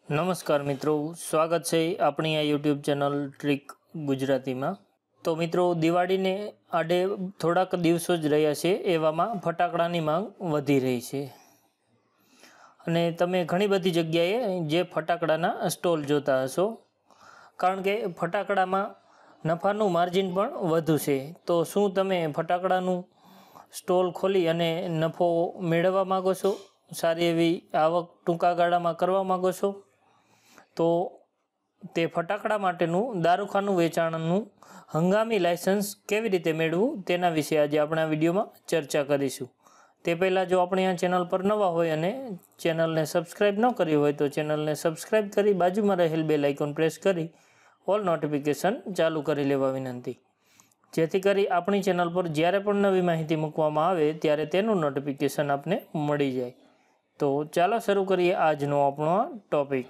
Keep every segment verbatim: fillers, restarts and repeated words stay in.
नमस्कार मित्रों, स्वागत है अपनी आ यूट्यूब चैनल ट्रीक गुजराती में। तो मित्रों, दिवाળી ने आडे थोड़ाक दिवसों ज रह्या छे, एवामां फटाकडानी मांग वधी रही है अने तमे घणी बधी जग्याए जे फटाकडाना स्टॉल जोता हशो, कारण के फटाकडामां नफानुं मार्जिन पण वधु छे। तो शुं तमे फटाकडानुं स्टॉल खोली अने नफो मेळववा मांगो छो, सारी एवी आवक टूंका गाळामां करवा मांगो छो? तो ते फटाकड़ा माटेनुं दारूखानुं वेचाणनुं हंगामी लाइसेंस केवी रीते मेळवुं तेना विषे आज आपणे आ विडियोमां चर्चा करीशुं। ते पहेला जो आपणे आ चेनल पर नवा होय अने चेनलने सब्सक्राइब न करी होय तो चेनलने सब्सक्राइब करी बाजुमां रहेल बेल आइकन प्रेस करी ऑल नोटिफिकेशन चालू करी लेवा विनंती, जेथी करी आपणी चेनल पर ज्यारे पण नवी माहिती मूकवामां आवे त्यारे तेनुं नोटिफिकेशन आपने मळी जाय। तो चालो शरू करीए आजनो आपणो आ टॉपिक।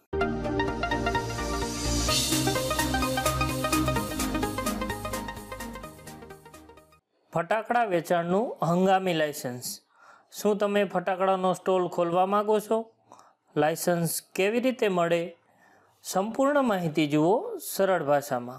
फटाकड़ा वेचाणनुं हंगामी लाइसेंस। शुं तमे फटाकडानो स्टॉल खोलवा मांगो छो? लाइसेंस केवी रीते मळे? संपूर्ण माहिती जुओ सरळ भाषामां।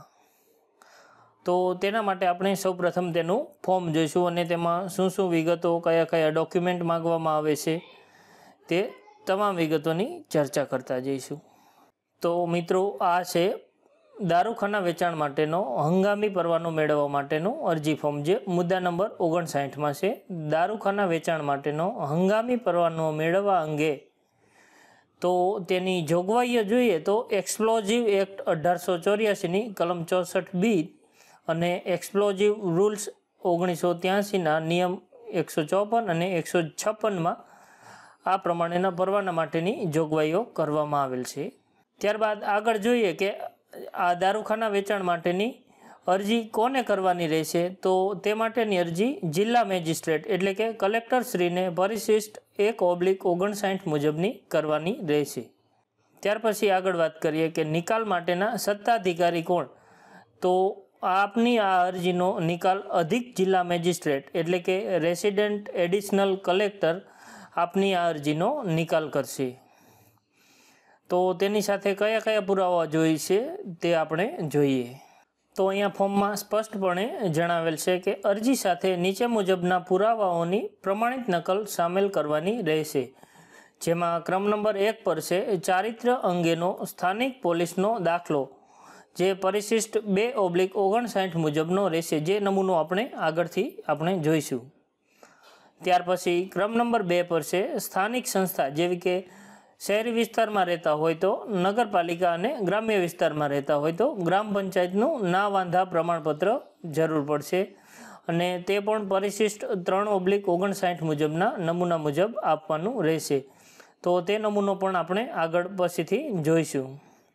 तो तेना माटे आपणे सौप्रथम तेनुं फॉर्म जोईशुं अने तेमां शुं शुं विगतो कया कया डॉक्युमेंट मांगवामां आवे छे ते तमाम विगतोनी चर्चा करता जईशुं। तो मित्रों, आ छे दारूखाना वेचाण माटेनो हंगामी परवानो मेळववा माटेनो अरजी फॉर्म, जे मुद्दा नंबर ओगणसाठ में छे। दारूखाना वेचाण माटेनो हंगामी परवानो मेळववा अंगे तो तेनी जोगवाईओ जोईए तो एक्सप्लोजिव एक्ट अठार सौ चौरासी नी कलम चौसठ बी अने एक्सप्लोजिव रूल्स ओगनीस सौ त्यासी ना नियम एक सौ चौपन अने एक सौ छप्पन में आ प्रमाणेना परवाना माटेनी जोगवाईओ करवामां आवेल छे। त्यारबाद आगळ जोईए के आ दारूखाना वेचाण माटेनी अरजी कोने करवानी रहेशे, तो ते माटेनी अरजी जिल्ला मेजिस्ट्रेट एटले के कलेक्टर श्रीने परिशिष्ट एक ओब्लिक ओगणसाठ मुजबनी करवानी रहेशे। त्यार पछी आगळ वात करीए के निकाल माटेना सत्ताधिकारी कोण, तो आपनी आ अरजीनो निकाल अधिक जिल्ला मेजिस्ट्रेट एटले के रेसिडेंट एडिशनल कलेक्टर आपनी आ अरजीनो निकाल करशे। तो तेनी साथे कया कया पुरावा जोईशे ते आपणे जोईए। तो अहींया फॉर्ममां स्पष्टपणे जणावेल छे के अरजी साथे नीचे मुजबना पुरावाओनी प्रमाणित नकल सामेल करवानी रहेशे, जेमां क्रम नंबर एक पर छे चारित्र अंगेनो स्थानिक पोलीसनो दाखलो, जे परिशिष्ट बे ओब्लिक ओगणसाठ मुजबनो रहेशे, जे नमूनो आपणे आगळथी आपणे जोईशुं। त्यार पछी क्रम नंबर बे पर छे स्थानिक संस्था, जेवी के शहरी विस्तार में रहता होय तो नगरपालिका अने ग्राम्य विस्तार में रहता होय तो ग्राम पंचायतनुं ना वांधा प्रमाणपत्र जरूर पड़शे अने ते पण परिशिष्ट त्रण ओब्लिक ओगणसाठ मुजबना नमूना मुजब आपवानुं रहेशे। तो ते नमूनो पण आपणे आगळ पछीथी जोईशुं।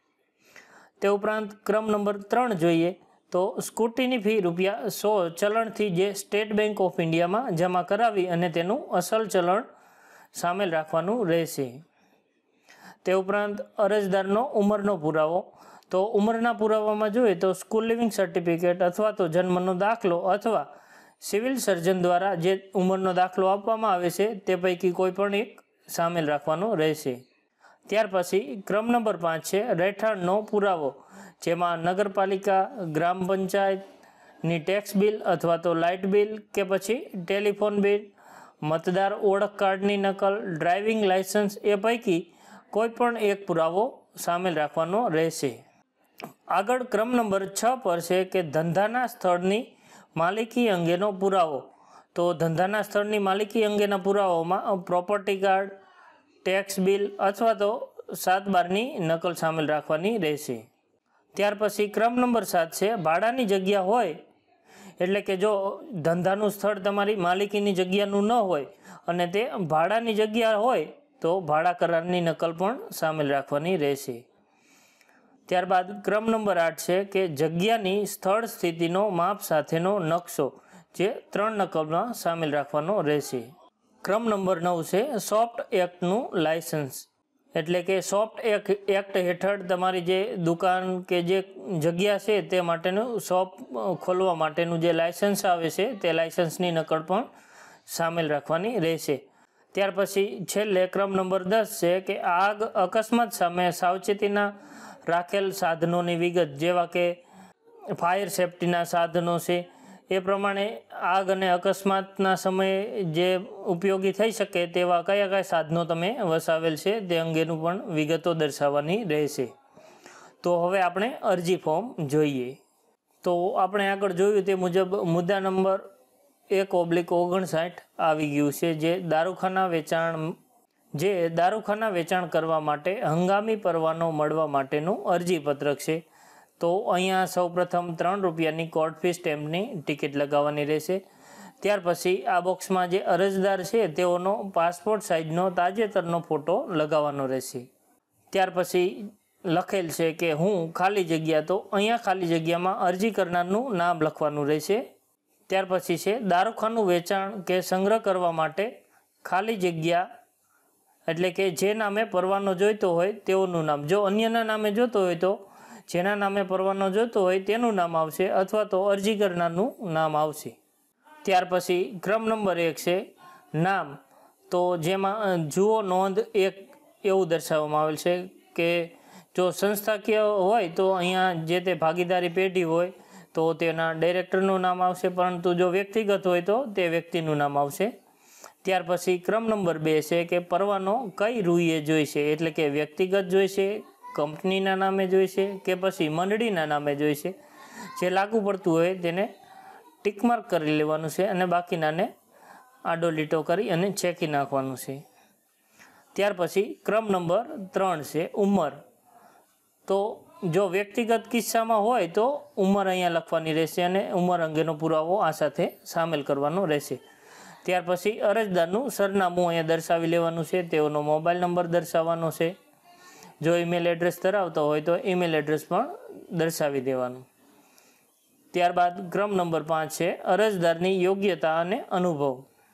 ते उपरांत क्रम नंबर त्रण जोईए तो स्कूटीनी फी रुपया सौ चलणथी जे स्टेट बैंक ऑफ इंडिया में जमा करावी अने तेनुं असल चलण सामेल राखवानुं रहेशे। ते उपरांत अरजदारनो उमरनो पुरावो, तो उमरना पुरावामां जोईए तो स्कूल लिविंग सर्टिफिकेट अथवा तो जन्मनो दाखलो अथवा सिविल सर्जन द्वारा जे उमरनो दाखलो आपवामां आवे छे ते पैकी कोईपण एक सामेल राखवानो रहेशे। त्यार पछी क्रम नंबर पांच छे રહેઠાણનો पुरावो, जेमां नगरपालिका ग्राम पंचायतनी टेक्स बिल अथवा तो लाइट बिल के पछी टेलिफोन बिल, मतदार ओळख कार्डनी नकल, ड्राइविंग लाइसेंस ए पैकी कोईपण एक पुरावो सामेल राखवानो रहेशे। आगळ क्रम नंबर छ पर छे के धंधाना स्थळनी मालिकी अंगेनो पुरावो, तो धंधाना स्थळनी मालिकी अंगेना पुरावामां प्रोपर्टी कार्ड, टेक्स बिल अथवा तो सात बारनी नकल सामेल राखवानी रहेशे। त्यार पछी क्रम नंबर सात छे भाड़ानी जग्या होय, एटले के जो धंधानुं स्थळ तमारी मालिकीनी जग्यानुं न होय अने ते भाड़ानी जग्या होय तो भाड़ा करारनी नकल पण सामेल राखवानी रहेशे। त्यारबाद क्रम नंबर आठ छे के जग्यानी स्थळ स्थितिनो माप साथेनो नक्शो, जे त्रण नकलमां सामेल राखवानो रहेशे। क्रम नंबर नौ छे सॉफ्ट एक्टनुं लाइसेंस, एटले के सॉफ्ट एक्ट हेठळ तमारी जे दुकान के जे जग्या छे ते माटेनुं शॉप खोलवा माटेनुं जे लाइसेंस आवे छे ते लाइसेंसनी नकल पण सामेल राखवानी रहेशे। ત્યાર પછી છેલ્લે ક્રમ નંબર દસ છે કે આગ અકસ્માત સામે સાવચેતીના રાખેલ સાધનોની વિગત, જેવા કે ફાયર સેફ્ટીના સાધનો છે, એ પ્રમાણે આગ અને અકસ્માતના સમયે જે ઉપયોગી થઈ શકે તેવા કયા કયા સાધનો તમે વસાવેલ છે તે અંગેનું પણ વિગતો દર્શાવવાની રહેશે. તો હવે આપણે અરજી ફોર્મ જોઈએ. તો આપણે આગળ જોયું તે મુજબ મુદ્દા નંબર એક ઓબ્લિક ઓગણસાઠ આવી ગયું છે, જે દારૂખાના વેચાણ જે દારૂખાના વેચાણ કરવા માટે હંગામી પરવાનો મળવા માટેનું અરજીપત્રક છે. તો અહીંયા સૌપ્રથમ ત્રણ રૂપિયાની કોર્ટ ફી સ્ટેમ્પની ટિકિટ લગાવવાની રહેશે. ત્યાર પછી આ બોક્સમાં જે અરજદાર છે તેઓનો પાસપોર્ટ સાઇઝનો તાજેતરનો ફોટો લગાવવાનો રહેશે. ત્યાર પછી લખેલ છે કે હું ખાલી જગ્યા, તો અહીંયા ખાલી જગ્યામાં અરજી કરનારનું નામ લખવાનું રહેશે. ત્યાર પછી છે દારૂખાનું વેચાણ કે સંગ્રહ કરવા માટે ખાલી જગ્યા, એટલે કે જે નામે પરવાનો જોઈતો હોય તેઓનું નામ. જો અન્યના નામે જોતો હોય તો જેના નામે પરવાનો જોઈતો હોય તેનું નામ આવશે, અથવા તો અરજી કરનારનું નામ આવશે. ત્યાર પછી ક્રમ નંબર એક છે નામ. તો જેમાં જુઓ નોંધ એક એવું દર્શાવવામાં આવેલ છે કે જો સંસ્થાકીય હોય તો અહીંયા જે તે ભાગીદારી પેઢી હોય તો તેના ડાયરેક્ટરનું નામ આવશે, પરંતુ જો વ્યક્તિગત હોય તો તે વ્યક્તિનું નામ આવશે. ત્યાર પછી ક્રમ નંબર બે છે કે પરવાનો કઈ રૂએ જોઈશે, એટલે કે વ્યક્તિગત જોઈશે, કંપનીના નામે જોઈશે કે પછી મંડળીના નામે જોઈશે. જે લાગુ પડતું હોય તેને ટિકમાર્ક કરી લેવાનું છે અને બાકીનાને આડો લીટો કરી અને ચેકી નાખવાનું છે. ત્યાર પછી ક્રમ નંબર ત્રણ છે ઉંમર. તો જો વ્યક્તિગત કિસ્સામાં હોય તો ઉંમર અહીંયા લખવાની રહેશે અને ઉંમર અંગેનો પુરાવો આ સાથે સામેલ કરવાનો રહેશે. ત્યાર પછી અરજદારનું સરનામું અહીંયા દર્શાવી લેવાનું છે, તેઓનો મોબાઈલ નંબર દર્શાવવાનો છે. જો ઈમેલ એડ્રેસ ધરાવતો હોય તો ઈમેલ એડ્રેસ પણ દર્શાવી દેવાનું. ત્યારબાદ ક્રમ નંબર પાંચ છે અરજદારની યોગ્યતા અને અનુભવ,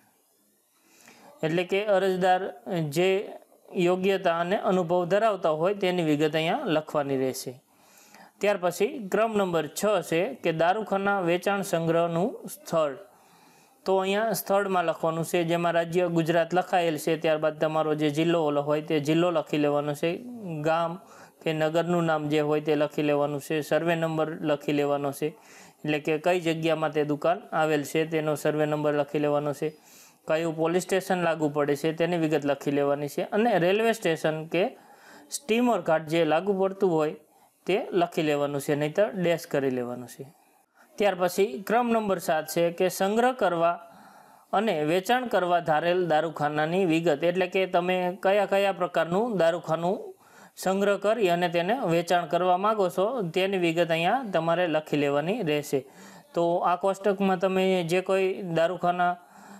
એટલે કે અરજદાર જે યોગ્યતા અને અનુભવ ધરાવતા હોય તેની વિગત અહીંયા લખવાની રહેશે. ત્યાર પછી ક્રમ નંબર છ છે કે દારૂખાના વેચાણ સંગ્રહનું સ્થળ. તો અહીંયા સ્થળમાં લખવાનું છે, જેમાં રાજ્ય ગુજરાત લખાયેલ છે. ત્યારબાદ તમારો જે જિલ્લો ઓલો હોય તે જિલ્લો લખી લેવાનો છે. ગામ કે નગરનું નામ જે હોય તે લખી લેવાનું છે. સર્વે નંબર લખી લેવાનો છે, એટલે કે કઈ જગ્યામાં તે દુકાન આવેલ છે તેનો સર્વે નંબર લખી લેવાનો છે. કયું પોલીસ સ્ટેશન લાગુ પડે છે તેની વિગત લખી લેવાની છે. અને રેલવે સ્ટેશન કે સ્ટીમર ઘાટ જે લાગુ પડતું હોય તે લખી લેવાનું છે, નહીંતર ડેશ કરી લેવાનું છે. ત્યાર પછી ક્રમ નંબર સાત છે કે સંગ્રહ કરવા અને વેચાણ કરવા ધારેલ દારૂખાનાની વિગત, એટલે કે તમે કયા કયા પ્રકારનું દારૂખાનું સંગ્રહ કરી અને તેને વેચાણ કરવા માગો છો તેની વિગત અહીંયા તમારે લખી લેવાની રહેશે. તો આ કોષ્ટકમાં તમે જે કોઈ દારૂખાના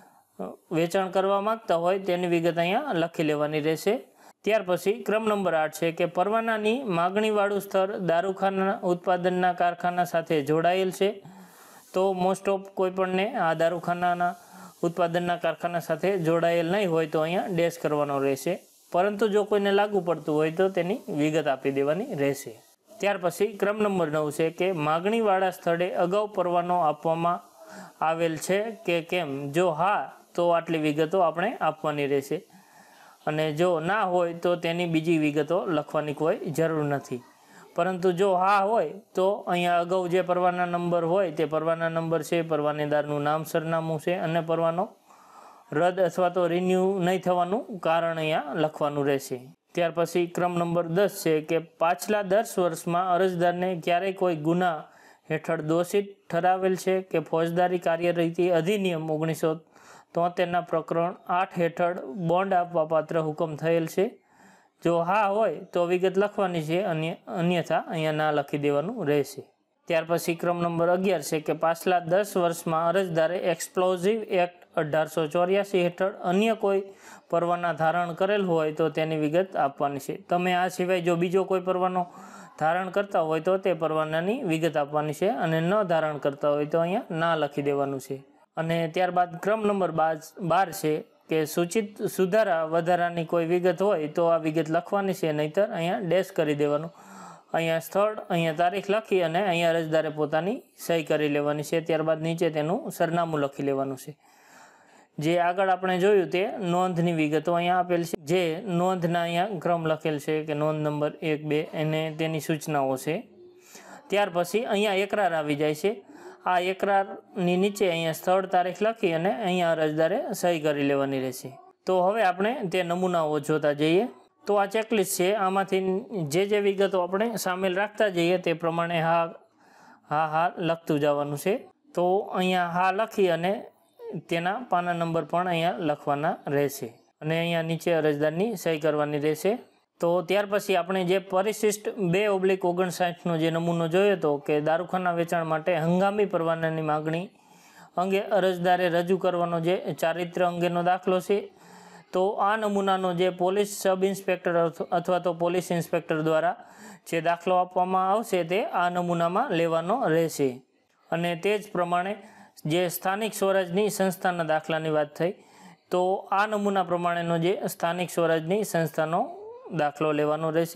વેચાણ કરવા માગતા હોય તેની વિગત અહીંયા લખી લેવાની રહેશે. ત્યાર પછી ક્રમ નંબર આઠ છે કે પરવાનાની માગણીવાળું સ્તર દારૂખાના ઉત્પાદનના કારખાના સાથે જોડાયેલ છે. તો મોસ્ટ ઓફ કોઈપણને આ દારૂખાનાના ઉત્પાદનના કારખાના સાથે જોડાયેલ નહીં હોય તો અહીંયા ડેશ કરવાનો રહેશે, પરંતુ જો કોઈને લાગુ પડતું હોય તો તેની વિગત આપી દેવાની રહેશે. ત્યાર પછી ક્રમ નંબર નવ છે કે માગણીવાળા સ્થળે અગાઉ પરવાનો આપવામાં આવેલ છે કે કેમ. જો હા તો આટલી વિગતો આપણે આપવાની રહેશે, અને જો ના હોય તો તેની બીજી વિગતો લખવાની કોઈ જરૂર નથી. પરંતુ જો હા હોય તો અહીંયા અગાઉ જે પરવાના નંબર હોય તે પરવાના નંબર છે, પરવાનેદારનું નામ સરનામું છે અને પરવાનો રદ અથવા તો રિન્યૂ નહીં થવાનું કારણ અહીંયા લખવાનું રહેશે. ત્યાર પછી ક્રમ નંબર દસ છે કે પાછલા દસ વર્ષમાં અરજદારને ક્યારેય કોઈ ગુના હેઠળ દોષિત ઠરાવેલ છે કે ફોજદારી કાર્યરીતિ અધિનિયમ ઓગણીસો તોતેરના પ્રકરણ આઠ હેઠળ બોન્ડ આપવા પાત્ર હુકમ થયેલ છે. જો હા હોય તો વિગત લખવાની છે, અન્ય અન્યથા અહીંયા ના લખી દેવાનું રહેશે. ત્યાર પછી ક્રમ નંબર અગિયાર છે કે પાછલા દસ વર્ષમાં અરજદારે એક્સપ્લોઝિવ એક્ટ અઢારસો ચોર્યાસી હેઠળ અન્ય કોઈ પરવાના ધારણ કરેલ હોય તો તેની વિગત આપવાની છે. તમે આ સિવાય જો બીજો કોઈ પરવાનો ધારણ કરતા હોય તો તે પરવાનાની વિગત આપવાની છે, અને ન ધારણ કરતા હોય તો અહીંયા ના લખી દેવાનું છે. અને ત્યારબાદ ક્રમ નંબર બાર છે કે સૂચિત સુધારા વધારાની કોઈ વિગત હોય તો આ વિગત લખવાની છે, નહીંતર અહીંયા ડેશ કરી દેવાનું. અહીંયા સ્થળ, અહીંયા તારીખ લખી અને અહીંયા અરજદારે પોતાની સહી કરી લેવાની છે. ત્યારબાદ નીચે તેનું સરનામું લખી લેવાનું છે. જે આગળ આપણે જોયું તે નોંધની વિગતો અહીંયા આપેલ છે, જે નોંધના અહીંયા ક્રમ લખેલ છે કે નોંધ નંબર એક બે અને તેની સૂચનાઓ છે. ત્યાર પછી અહીંયા એકરાર આવી જાય છે. આ એકરારની નીચે અહીંયા સ્થળ તારીખ લખી અને અહીંયા અરજદારે સહી કરી લેવાની રહેશે. તો હવે આપણે તે નમૂનાઓ જોતા જઈએ. તો આ ચેકલિસ્ટ છે, આમાંથી જે જે વિગતો આપણે સામેલ રાખતા જઈએ તે પ્રમાણે હા હા હા લખતું જવાનું છે. તો અહીંયા હા લખી અને તેના પાના નંબર પણ અહીંયા લખવાના રહેશે અને અહીંયા નીચે અરજદારની સહી કરવાની રહેશે. તો ત્યાર પછી આપણે જે પરિશિષ્ટ બે ઓબ્લિક ઓગણસાઠનો જે નમૂનો જોયો હતો કે દારૂખાના વેચાણ માટે હંગામી પરવાનાની માગણી અંગે અરજદારે રજૂ કરવાનો જે ચારિત્ર અંગેનો દાખલો છે. તો આ નમૂનાનો જે પોલીસ સબ ઇન્સ્પેક્ટર અથવા તો પોલીસ ઇન્સ્પેક્ટર દ્વારા જે દાખલો આપવામાં આવશે તે આ નમૂનામાં લેવાનો રહેશે. અને તે જ પ્રમાણે જે સ્થાનિક સ્વરાજની સંસ્થાના દાખલાની વાત થઈ, તો આ નમૂના પ્રમાણેનો જે સ્થાનિક સ્વરાજની સંસ્થાનો દાખલો લેવાનો રહેશે.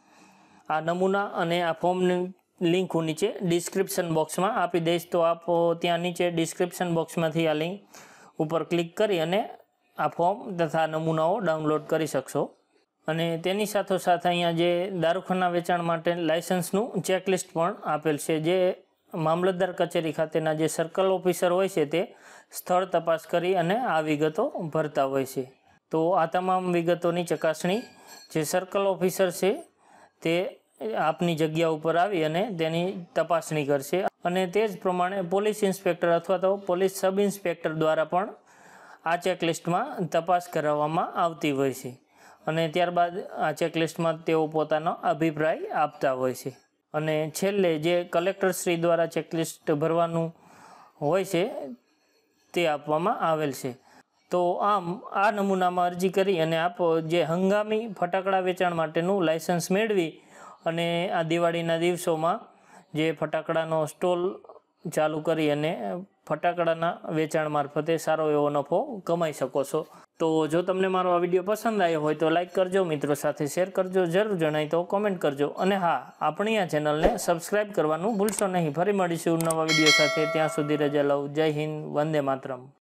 આ નમૂના અને આ ફોર્મની લિંક હું નીચે ડિસ્ક્રિપ્શન બોક્સમાં આપી દઈશ, તો આપ ત્યાં નીચે ડિસ્ક્રિપ્શન બોક્સમાંથી આ લિંક ઉપર ક્લિક કરી અને આ ફોર્મ તથા નમૂનાઓ ડાઉનલોડ કરી શકશો. અને તેની સાથોસાથ અહીંયા જે દારૂખાના વેચાણ માટે લાયસન્સનું ચેકલિસ્ટ પણ આપેલ છે, જે મામલતદાર કચેરી ખાતેના જે સર્કલ ઓફિસર હોય છે તે સ્થળ તપાસ કરી અને આ વિગતો ભરતા હોય છે. તો આ તમામ વિગતોની ચકાસણી જે સર્કલ ઓફિસર છે તે આપની જગ્યા ઉપર આવી અને તેની તપાસણી કરશે. અને તે જ પ્રમાણે પોલીસ ઇન્સ્પેક્ટર અથવા તો પોલીસ સબ ઇન્સ્પેક્ટર દ્વારા પણ આ ચેકલિસ્ટમાં તપાસ કરાવવામાં આવતી હોય છે અને ત્યારબાદ આ ચેકલિસ્ટમાં તેઓ પોતાનો અભિપ્રાય આપતા હોય છે. અને છેલ્લે જે કલેક્ટરશ્રી દ્વારા ચેકલિસ્ટ ભરવાનું હોય છે તે આપવામાં આવેલ છે. તો આમ આ નમૂનામાં અરજી કરી અને આપ જે હંગામી ફટાકડા વેચાણ માટેનું લાયસન્સ મેળવી અને આ દિવાળીના દિવસોમાં જે ફટાકડાનો સ્ટોલ ચાલુ કરી અને ફટાકડાના વેચાણ મારફતે સારો એવો નફો કમાઈ શકો છો. તો જો તમને મારો આ વિડીયો પસંદ આવ્યો હોય તો લાઈક કરજો, મિત્રો સાથે શેર કરજો, જરૂર જણાય તો કોમેન્ટ કરજો અને હા, આપણી આ ચેનલને સબસ્ક્રાઈબ કરવાનું ભૂલશો નહીં. ફરી મળીશું નવા વિડીયો સાથે. ત્યાં સુધી રજા લઉં. જય હિન્દ, વંદે માતરમ.